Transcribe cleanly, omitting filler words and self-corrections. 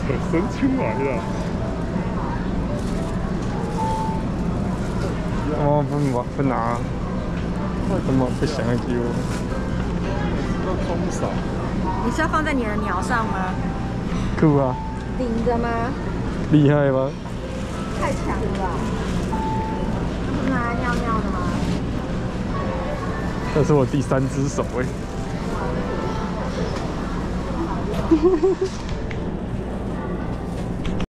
手伸出来了。 哦，不拿，怎么不想要给我？ 要空少。 你是要放在你的鸟上吗？ 酷啊！ 顶着吗？ 厉害吗？ 太强了吧！不是拿来尿尿的吗？ 这是我第3只手哎。